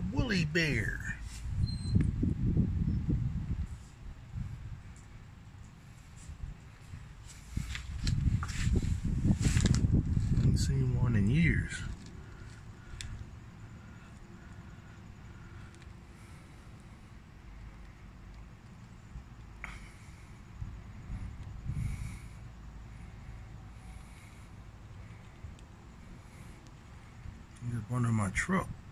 woolly bear. Haven't seen one in years. He's up under my truck.